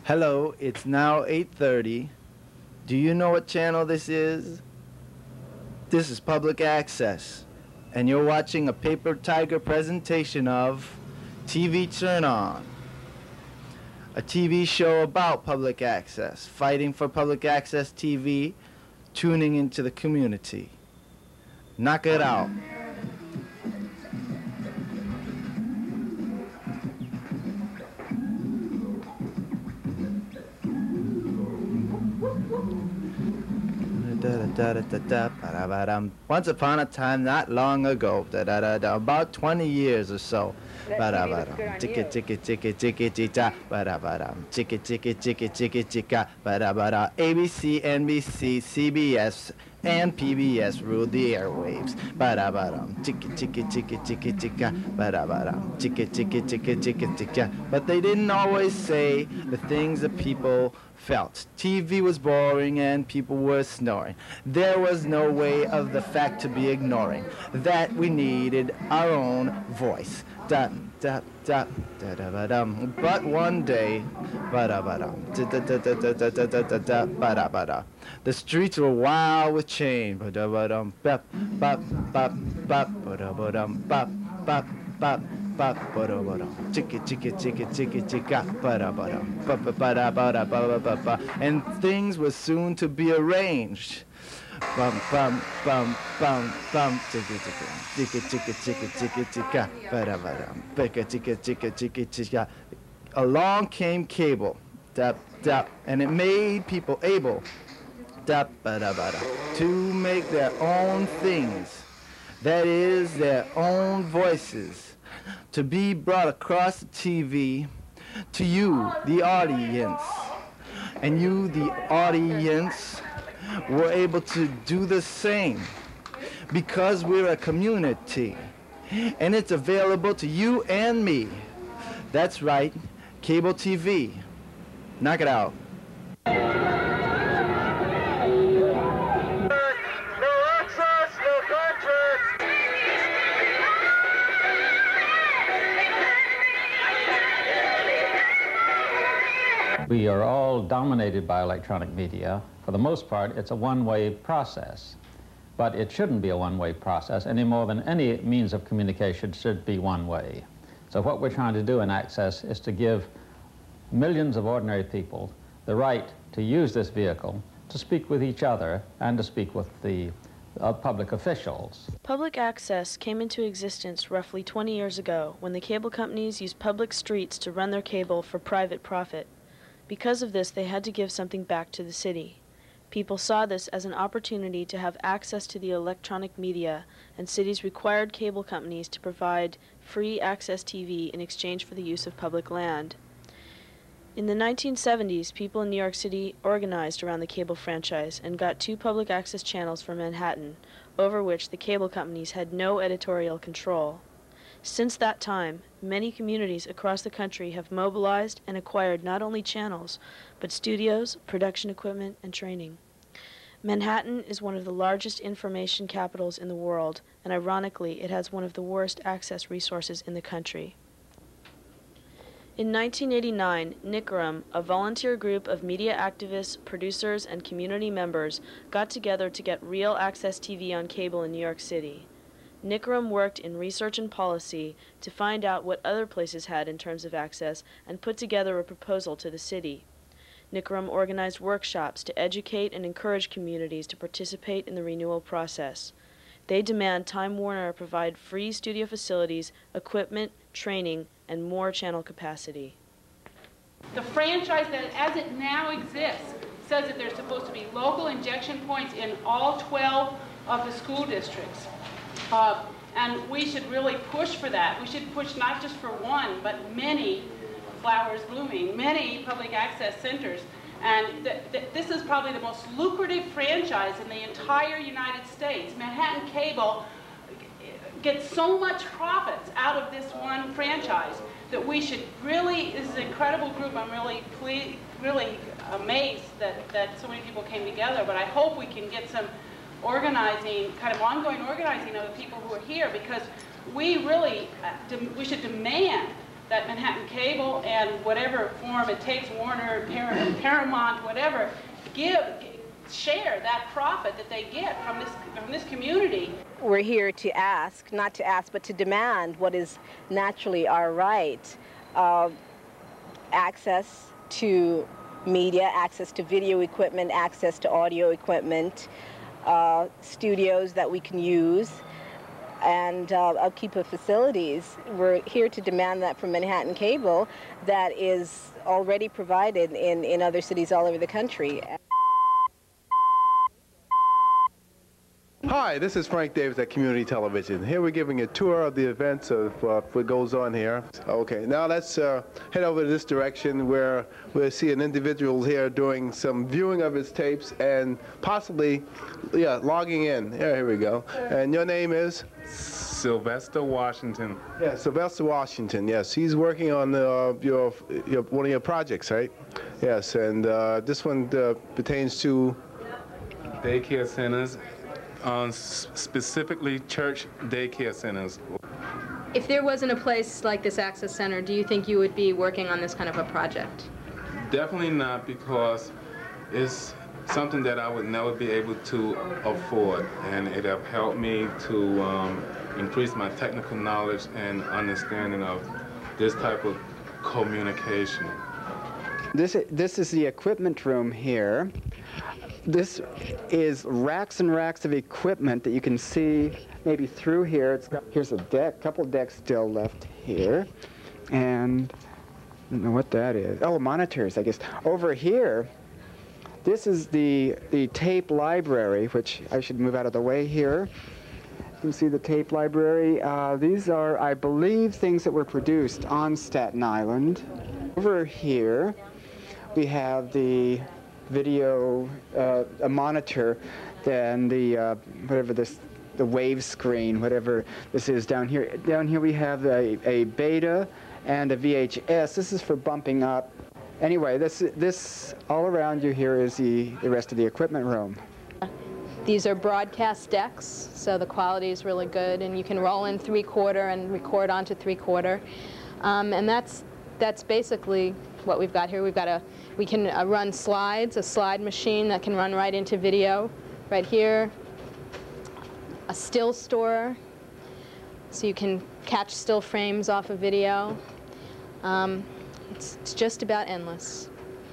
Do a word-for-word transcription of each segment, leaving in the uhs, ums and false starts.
Hello, it's now eight thirty. Do you know what channel this is? This is Public Access, and you're watching a Paper Tiger presentation of T V Turn On, a T V show about public access, fighting for public access T V, tuning into the community. Knock it out. Once upon a time, not long ago, about twenty years or so. Chicka chicka chicka chicka chicka, chicka chicka chicka chicka chicka. A B C, N B C, C B S, and P B S ruled the airwaves. Chicka chicka chicka chicka chicka, chicka chicka chicka chicka chicka. But they didn't always say the things that people felt. T V was boring and people were snoring. There was no way of the fact to be ignoring that we needed our own voice. Da, da, da, da, da, ba, dum. But one day, ba, da, ba, dum, da, da, da, da, da, da, da, da, da, ba, da, ba, da. The streets were wild with change. Ba, da, ba, dum, bop, bop, bop, bop, ba, da, ba, dum, bop, bop, bop. Chicka chicka chicka chicka chicka ba ba ba ba ba ba ba ba, and things were soon to be arranged. Bum bum bum bum bum chicka chicka chicka chicka chicka chicka ba da ba da chicka chicka chicka chicka. Along came cable, dap dap, and it made people able, dap ba da ba da, to make their own things. That is, their own voices, to be brought across the T V to you, the audience. And you, the audience, were able to do the same because we're a community. And it's available to you and me. That's right, cable T V. Knock it out. We are all dominated by electronic media. For the most part, it's a one-way process. But it shouldn't be a one-way process any more than any means of communication should be one-way. So what we're trying to do in Access is to give millions of ordinary people the right to use this vehicle to speak with each other and to speak with the uh, public officials. Public access came into existence roughly twenty years ago when the cable companies used public streets to run their cable for private profit. Because of this, they had to give something back to the city. People saw this as an opportunity to have access to the electronic media, and cities required cable companies to provide free access T V in exchange for the use of public land. In the nineteen seventies, people in New York City organized around the cable franchise and got two public access channels for Manhattan, over which the cable companies had no editorial control. Since that time, many communities across the country have mobilized and acquired not only channels, but studios, production equipment, and training. Manhattan is one of the largest information capitals in the world, and ironically, it has one of the worst access resources in the country. In nineteen eighty-nine, NICRUM, a volunteer group of media activists, producers, and community members, got together to get real access T V on cable in New York City. NICRUM worked in research and policy to find out what other places had in terms of access and put together a proposal to the city. NICRUM organized workshops to educate and encourage communities to participate in the renewal process. They demand Time Warner provide free studio facilities, equipment, training, and more channel capacity. The franchise that as it now exists says that there's supposed to be local injection points in all twelve of the school districts. Uh, and we should really push for that. We should push not just for one, but many flowers blooming, many public access centers. And th th this is probably the most lucrative franchise in the entire United States. Manhattan Cable gets so much profits out of this one franchise that we should really, this is an incredible group. I'm really ple really amazed that, that so many people came together, but I hope we can get some organizing, kind of ongoing organizing of the people who are here, because we really, uh, we should demand that Manhattan Cable and whatever form it takes, Warner, Par Paramount, whatever, give, share that profit that they get from this, from this community. We're here to ask, not to ask, but to demand what is naturally our right. Uh, access to media, access to video equipment, access to audio equipment, uh, studios that we can use, and uh, upkeep of facilities. We're here to demand that from Manhattan Cable that is already provided in, in other cities all over the country. Hi, this is Frank Davis at Community Television. Here we're giving a tour of the events of uh, what goes on here. Okay, now let's uh, head over to this direction where we'll see an individual here doing some viewing of his tapes and possibly, yeah, logging in. Yeah, here we go. And your name is? Sylvester Washington. Yeah, Sylvester Washington, yes. He's working on uh, your, your, one of your projects, right? Yes, and uh, this one uh, pertains to? Daycare centers. Um, specifically church daycare centers. If there wasn't a place like this Access Center, do you think you would be working on this kind of a project? Definitely not, because it's something that I would never be able to afford, and it have helped me to um, increase my technical knowledge and understanding of this type of communication. This, this is the equipment room here. This is racks and racks of equipment that you can see maybe through here. It's got, here's a deck, couple decks still left here. And I don't know what that is. Oh, monitors, I guess. Over here, this is the, the tape library, which I should move out of the way here. You can see the tape library. Uh, these are, I believe, things that were produced on Staten Island. Over here, we have the video, uh, a monitor, then the, uh, whatever this, the wave screen, whatever this is down here. Down here we have a, a beta and a V H S. This is for bumping up. Anyway, this, this all around you here is the, the rest of the equipment room. These are broadcast decks, so the quality is really good, and you can roll in three-quarter and record onto three-quarter. Um, and that's, that's basically what we've got here. We've got a, we can uh, run slides, a slide machine that can run right into video, right here. A still store, so you can catch still frames off of video. Um, it's, it's just about endless.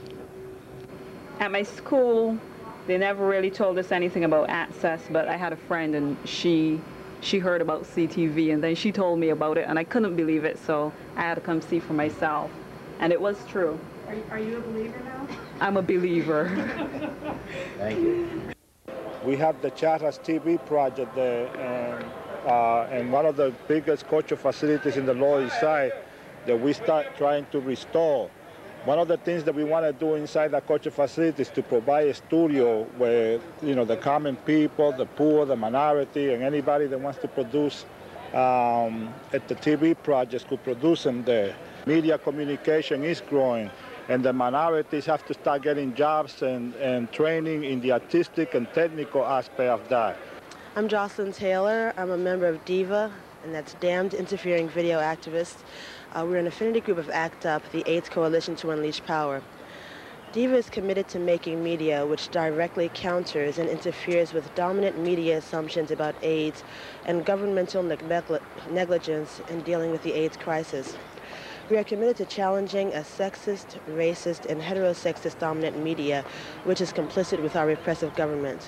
At my school, they never really told us anything about access, but I had a friend and she she heard about C T V, and then she told me about it, and I couldn't believe it, so I had to come see for myself. And it was true. Are, are you a believer now? I'm a believer. Thank you. We have the Charras T V project there, and, uh, and one of the biggest culture facilities in the Lower East Side that we start trying to restore. One of the things that we want to do inside the culture facility is to provide a studio where, you know, the common people, the poor, the minority, and anybody that wants to produce um, at the T V projects could produce them there. Media communication is growing, and the minorities have to start getting jobs and, and training in the artistic and technical aspect of that. I'm Jocelyn Taylor. I'm a member of DEVA, and that's Damned Interfering Video Activists. Uh, we're an affinity group of ACT UP, the AIDS Coalition to Unleash Power. DEVA is committed to making media which directly counters and interferes with dominant media assumptions about AIDS and governmental negli- negligence in dealing with the AIDS crisis. We are committed to challenging a sexist, racist, and heterosexist dominant media which is complicit with our repressive government.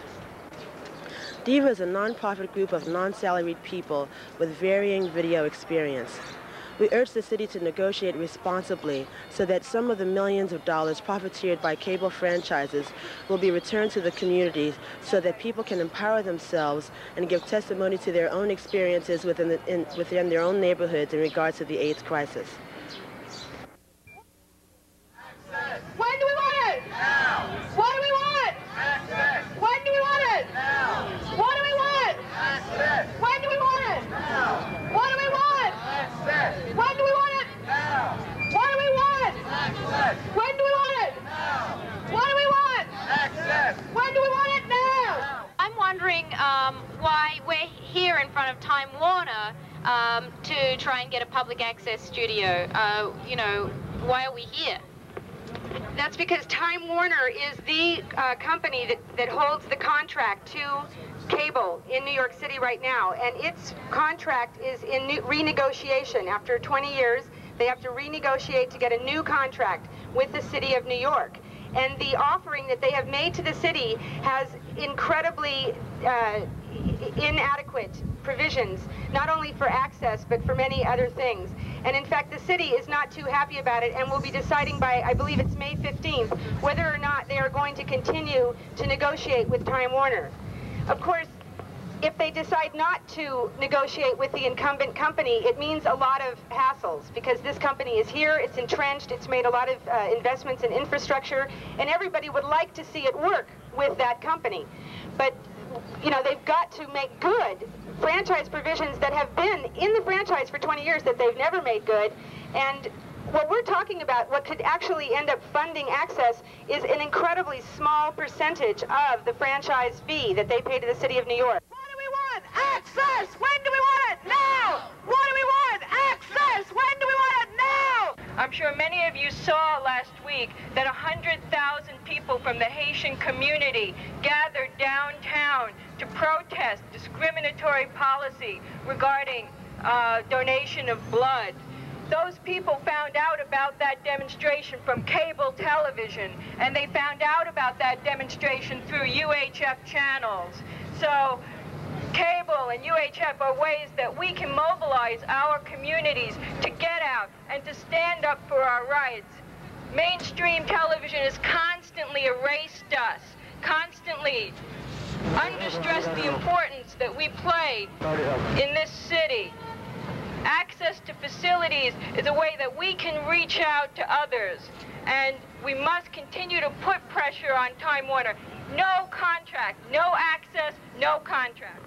DEVA is a nonprofit group of non-salaried people with varying video experience. We urge the city to negotiate responsibly so that some of the millions of dollars profiteered by cable franchises will be returned to the community so that people can empower themselves and give testimony to their own experiences within, the, in, within their own neighborhoods in regards to the AIDS crisis. When do we want it? Now. What do we want? Access. When do we want it? Now. What do we want? Access. When do we want it? Now. What do we want? Access. When do we want it? Now. What do we want? Access. When do we want it? Now. What do we want? Access. When do we want it? Now. I'm wondering um, why we're here in front of Time Warner um, to try and get a public access studio. Uh, you know, why are we here? That's because Time Warner is the uh, company that, that holds the contract to cable in New York City right now, and its contract is in new renegotiation. After twenty years, they have to renegotiate to get a new contract with the City of New York. And the offering that they have made to the city has incredibly uh, inadequate provisions, not only for access, but for many other things. And in fact, the city is not too happy about it and will be deciding by, I believe it's May fifteenth, whether or not they are going to continue to negotiate with Time Warner. Of course, if they decide not to negotiate with the incumbent company, it means a lot of hassles, because this company is here, it's entrenched, it's made a lot of uh, investments in infrastructure, and everybody would like to see it work with that company. But, you know, they've got to make good franchise provisions that have been in the franchise for twenty years that they've never made good. And what we're talking about, what could actually end up funding access, is an incredibly small percentage of the franchise fee that they pay to the City of New York. Access! When do we want it? Now! What do we want? Access! When do we want it? Now! I'm sure many of you saw last week that one hundred thousand people from the Haitian community gathered downtown to protest discriminatory policy regarding uh, donation of blood. Those people found out about that demonstration from cable television, and they found out about that demonstration through U H F channels. So cable and U H F are ways that we can mobilize our communities to get out and to stand up for our rights. Mainstream television has constantly erased us, constantly understressed the importance that we play in this city. Access to facilities is a way that we can reach out to others, and we must continue to put pressure on Time Warner. No contract, no access, no contract.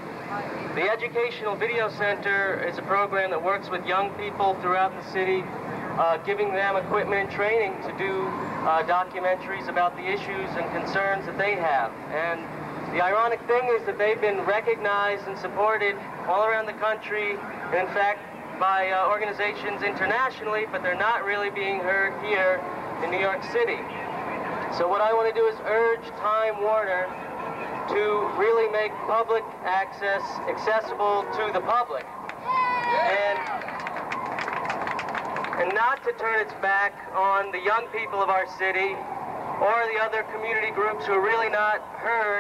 The Educational Video Center is a program that works with young people throughout the city, uh, giving them equipment and training to do uh, documentaries about the issues and concerns that they have. And the ironic thing is that they've been recognized and supported all around the country, and in fact by uh, organizations internationally, but they're not really being heard here in New York City. So what I want to do is urge Time Warner to really make public access accessible to the public, and, and not to turn its back on the young people of our city or the other community groups who are really not heard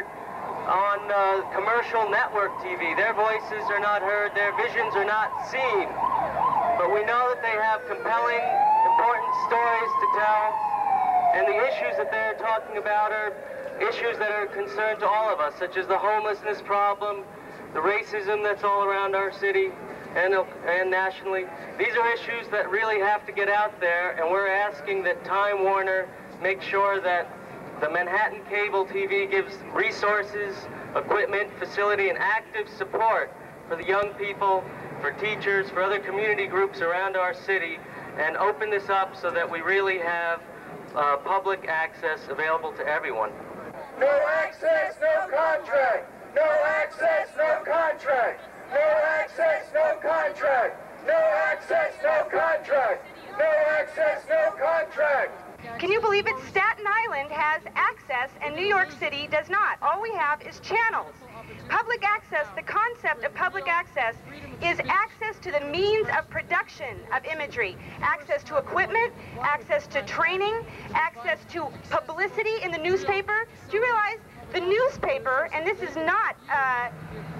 on uh, commercial network T V. Their voices are not heard, their visions are not seen. But we know that they have compelling, important stories to tell, and the issues that they're talking about are issues that are a concern to all of us, such as the homelessness problem, the racism that's all around our city and, and nationally. These are issues that really have to get out there, and we're asking that Time Warner make sure that the Manhattan Cable T V gives resources, equipment, facility, and active support for the young people, for teachers, for other community groups around our city, and open this up so that we really have uh, public access available to everyone. No access, no contract. No access, no contract. No access, no contract. No access, no contract. No access, no contract. Can you believe it? Staten Island has access and New York City does not. All we have is channels. Public access, the concept of public access, is access to the means of production of imagery, access to equipment, access to training, access to publicity in the newspaper. Do you realize the newspaper, and this is not uh,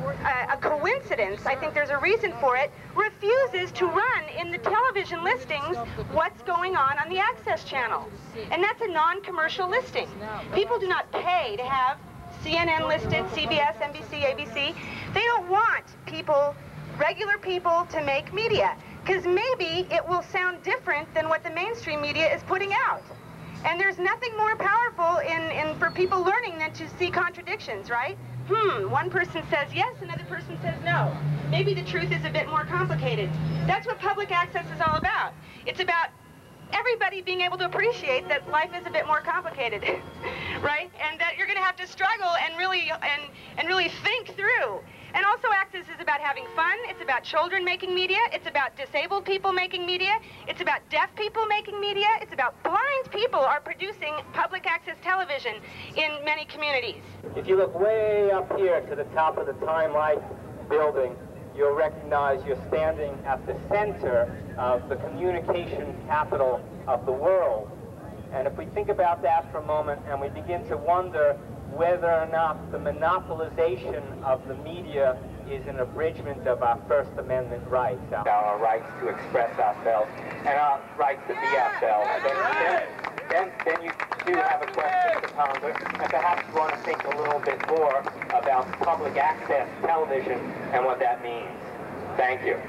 a, a coincidence, I think there's a reason for it, refuses to run in the television listings what's going on on the access channel. And that's a non-commercial listing. People do not pay to have C N N listed, C B S, N B C, A B C. They don't want people, regular people, to make media, because maybe it will sound different than what the mainstream media is putting out. And there's nothing more powerful in, in for people learning than to see contradictions, right? Hmm, one person says yes, another person says no. Maybe the truth is a bit more complicated. That's what public access is all about. It's about everybody being able to appreciate that life is a bit more complicated, right? And that you're going to have to struggle and really and and really think through. And also Access is about having fun. It's about children making media. It's about disabled people making media. It's about deaf people making media. It's about blind people are producing public access television in many communities. If you look way up here to the top of the Time Life building, you'll recognize you're standing at the center of the communication capital of the world. And if we think about that for a moment and we begin to wonder whether or not the monopolization of the media is an abridgment of our First Amendment rights, our rights to express ourselves and our rights to be ourselves, then, then, then you do have a question to ponder, and perhaps you want to think a little bit more about public access television and what that means. Thank you.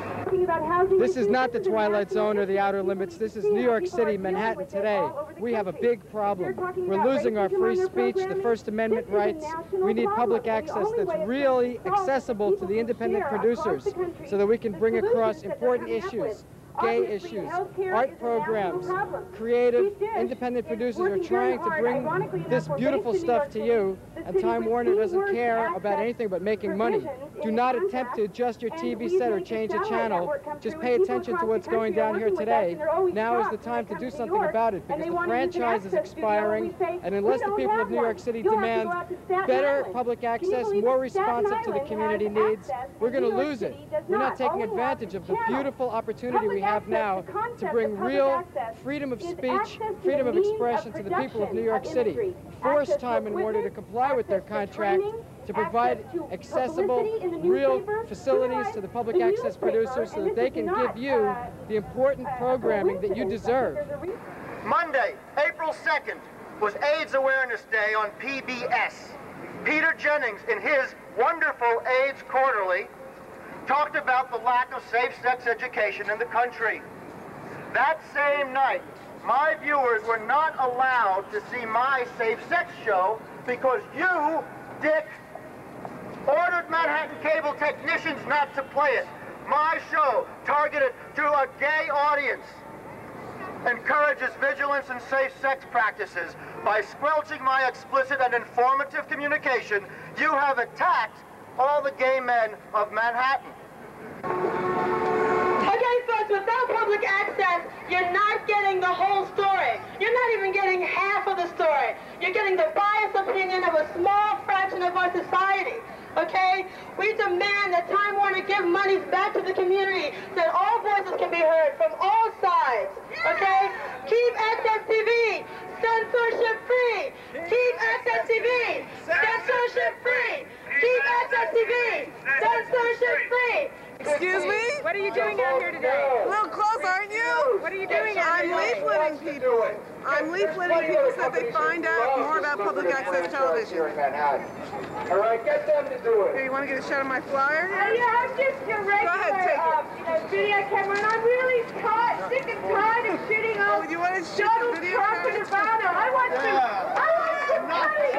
This is not the Twilight Zone or the Outer Limits. This is New York City, Manhattan today. We have a big problem. We're losing our free speech, the First Amendment rights. We need public access that's really accessible to the independent producers so that we can bring across important issues. Gay issues, art programs, creative, independent producers are trying to bring this beautiful stuff to you, and Time Warner doesn't care about anything but making money. Do not attempt to adjust your T V set or change a channel. Just pay attention to what's going down here today. Now is the time to do something about it, because the franchise is expiring, and unless the people of New York City demand better public access, more responsive to the community needs, we're going to lose it. We're not taking advantage of the beautiful opportunity we have now to bring real freedom of speech, freedom of expression to the people of New York City. Force Time and Warner to comply with their contract to provide accessible, real facilities to the public access producers so that they can give you the important programming that you deserve. Monday, April second, was AIDS Awareness Day on P B S. Peter Jennings, in his wonderful AIDS Quarterly, talked about the lack of safe-sex education in the country. That same night, my viewers were not allowed to see my safe-sex show because you, Dick, ordered Manhattan cable technicians not to play it. My show, targeted to a gay audience, encourages vigilance and safe sex practices. By squelching my explicit and informative communication, you have attacked all the gay men of Manhattan. Okay, folks, without public access, you're not getting the whole story. You're not even getting half of the story. You're getting the biased opinion of a small fraction of our society. Okay? We demand that Time Warner give monies back to the community so that all voices can be heard from all sides. Okay? Keep Access T V censorship free. Keep Access T V censorship free. Keep Access T V censorship free. Excuse me? What are you doing out here today? A little close, aren't you? What are you doing out I'm here? leafleting people. I'm leafleting people so that they find out more about public access television. All right, get them to do it. Here, you want to get a shot of my flyer? Uh, yeah, I'm just a regular, Go ahead, take uh, you know, video camera, and I'm really tired, sick and tired of shooting Oh, up you want to shoot Donald the video Trump and Obama. I want some, I want some money.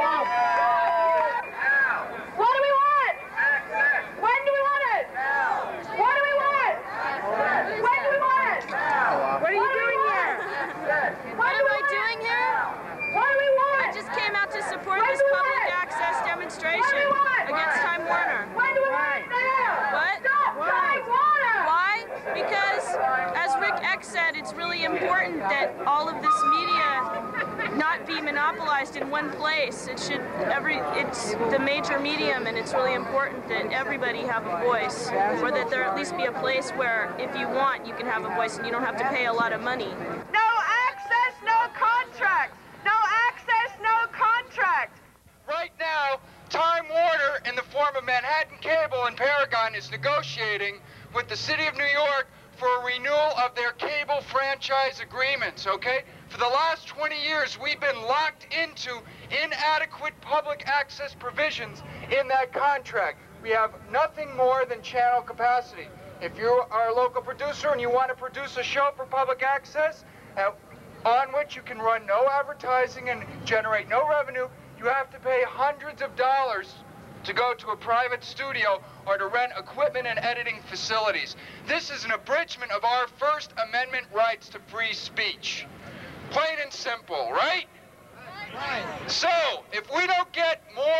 What do we want? When do we want it? What do we want? When do we want it? What are you doing here? What am I doing here? What do we want? I just came out to support When this do we public want it? access What do demonstration we want? against Time Warner. When do we want it now? What? Stop Time Warner! Why? Because, as Rick X said, it's really important that all of this media not be monopolized in one place. It should every it's the major medium, and it's really important that everybody have a voice, or that there at least be a place where, if you want, you can have a voice and you don't have to pay a lot of money. No access, no contract. No access, no contract. Right now, Time Warner, in the form of Manhattan Cable and Paragon, is negotiating with the City of New York for a renewal of their cable franchise agreements, okay? For the last twenty years, we've been locked into inadequate public access provisions in that contract. We have nothing more than channel capacity. If you are a local producer and you want to produce a show for public access, uh, on which you can run no advertising and generate no revenue, you have to pay hundreds of dollars to go to a private studio or to rent equipment and editing facilities. This is an abridgment of our First Amendment rights to free speech. Plain and simple, right? Right. So, if we don't get more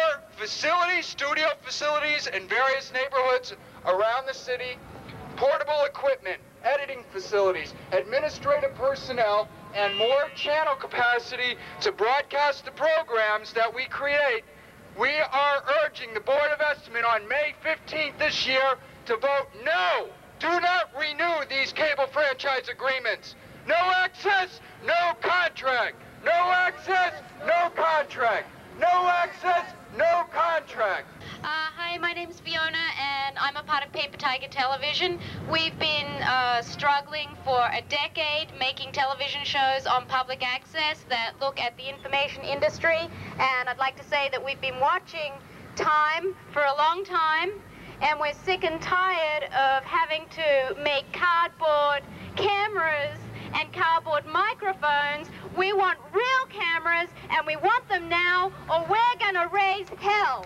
facilities, studio facilities in various neighborhoods around the city, portable equipment, editing facilities, administrative personnel, and more channel capacity to broadcast the programs that we create, we are urging the Board of Estimate on May fifteenth this year to vote no. Do not renew these cable franchise agreements. No access, no contract. No access, no contract. No access, no contract. Uh, hi, my name's Fiona, and I'm a part of Paper Tiger Television. We've been uh, struggling for a decade making television shows on public access that look at the information industry, and I'd like to say that we've been watching Time for a long time, and we're sick and tired of having to make cardboard cameras and cardboard microphones. We want real cameras, and we want them now, or we're gonna raise hell.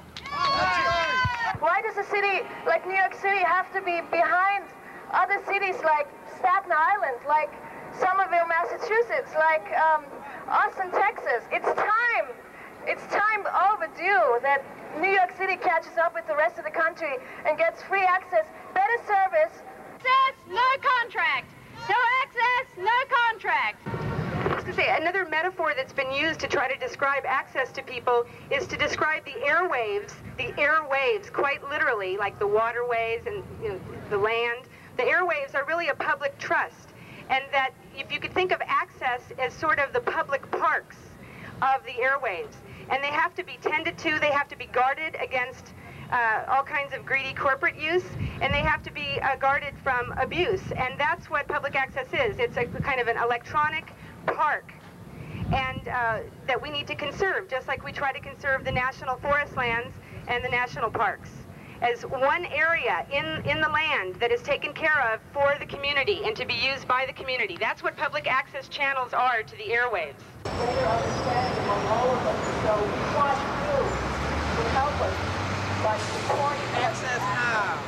Why does a city like New York City have to be behind other cities like Staten Island, like Somerville, Massachusetts, like um, Austin, Texas? It's time. It's time overdue that New York City catches up with the rest of the country and gets free access, better service. Access, no contract. No access, no contract. I was going to say, another metaphor that's been used to try to describe access to people is to describe the airwaves, the airwaves, quite literally, like the waterways and you know, the land. The airwaves are really a public trust, and that if you could think of access as sort of the public parks of the airwaves, and they have to be tended to, they have to be guarded against Uh, all kinds of greedy corporate use, and they have to be uh, guarded from abuse. And that's what public access is. It's a kind of an electronic park, and uh, that we need to conserve, just like we try to conserve the national forest lands and the national parks, as one area in, in the land that is taken care of for the community and to be used by the community. That's what public access channels are to the airwaves. Greater understanding among all of us, so we want you to help us by supporting access now.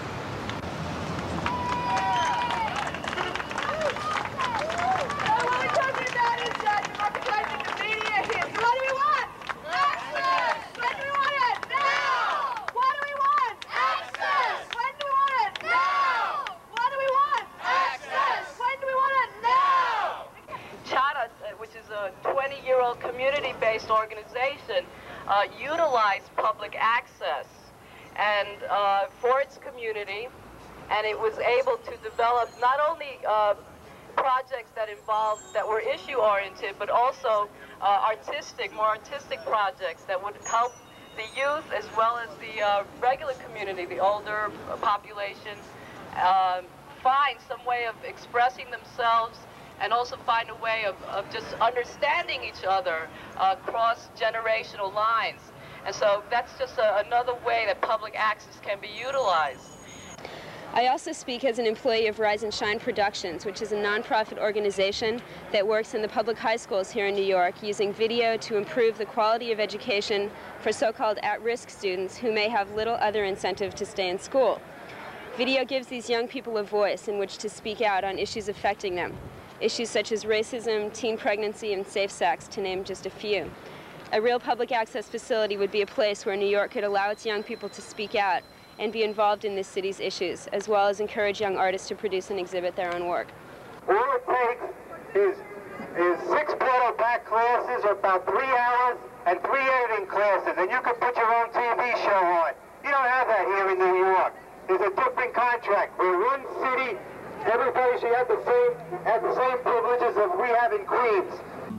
What we're talking about is uh, democratizing the media here. So what do we want? Access! When do we want it? Now! What do we want? Access! When do we want it? Now! What do we want? Access! When do we want it? Now! Charas, which is a twenty-year-old community-based organization, uh, utilized public access and uh, for its community, and it was able to develop not only uh, projects that involved, that were issue-oriented, but also uh, artistic, more artistic projects that would help the youth as well as the uh, regular community, the older population, uh, find some way of expressing themselves and also find a way of, of just understanding each other uh, across generational lines. And so that's just a, another way that public access can be utilized. I also speak as an employee of Rise and Shine Productions, which is a nonprofit organization that works in the public high schools here in New York, using video to improve the quality of education for so-called at-risk students who may have little other incentive to stay in school. Video gives these young people a voice in which to speak out on issues affecting them, issues such as racism, teen pregnancy, and safe sex, to name just a few. A real public access facility would be a place where New York could allow its young people to speak out and be involved in this city's issues, as well as encourage young artists to produce and exhibit their own work. All it takes is, is six portal back classes, or about three hours, and three editing classes, and you can put your own T V show on. You don't have that here in New York. There's a different contract. We're one city. Everybody should have the same, have the same privileges as we have in Queens.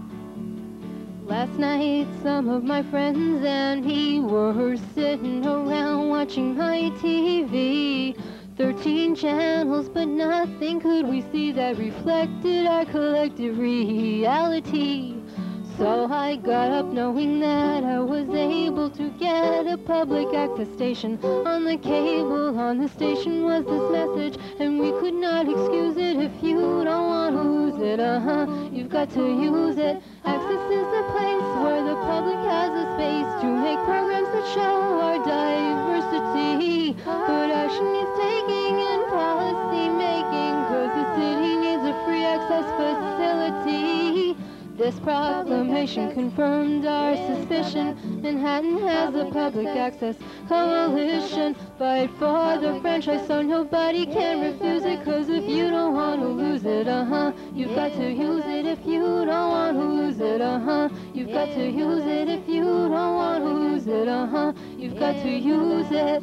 Last night, some of my friends and me were sitting around watching my T V. Thirteen channels, but nothing could we see that reflected our collective reality. So I got up knowing that I was able to get a public access station. On the cable, on the station was this message, and we could not excuse it. If you don't want to lose it, uh-huh, you've got to use it. Access is the place where the public has a space to make programs that show our diversity. But action needs taking and policy making, cause the city needs a free access facility. this proclamation confirmed our suspicion. Manhattan has a public access coalition. Fight for the franchise so nobody can refuse it. Cause if you don't want to lose it, uh-huh, you've got to use it. If you don't want to lose it, uh-huh, you've got to use it. If you don't want to lose it, uh-huh, you've got to use it.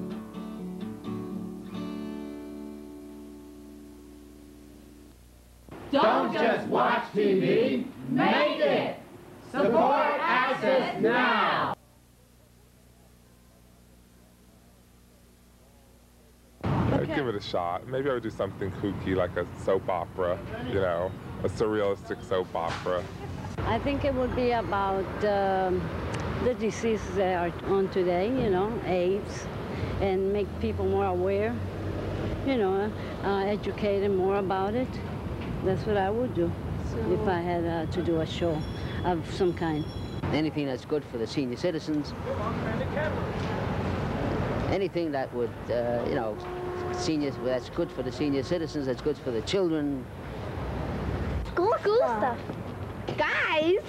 Don't just watch T V, make it! Support Access now! I'd give it a shot. Maybe I would do something kooky like a soap opera, you know, a surrealistic soap opera. I think it would be about um, the diseases that are on today, you know, AIDS, and make people more aware, you know, uh, educate them more about it. That's what I would do so, if I had uh, to do a show of some kind. Anything that's good for the senior citizens. Anything that would, uh, you know, seniors, that's good for the senior citizens, that's good for the children. School, school stuff. Guys!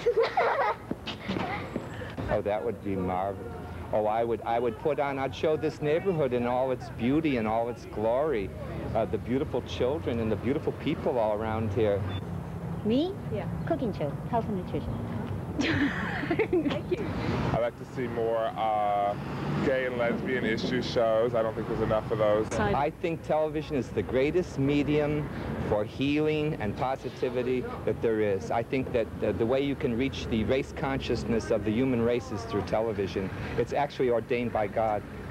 Oh, that would be marvelous. Oh, I would, I would put on, I'd show this neighborhood in all its beauty and all its glory. Uh, the beautiful children and the beautiful people all around here. Me? Yeah. Cooking show, health and nutrition. Thank you. I like to see more uh, gay and lesbian issue shows. I don't think there's enough of those. I think television is the greatest medium for healing and positivity that there is. I think that the, the way you can reach the race consciousness of the human race is through television. It's actually ordained by God.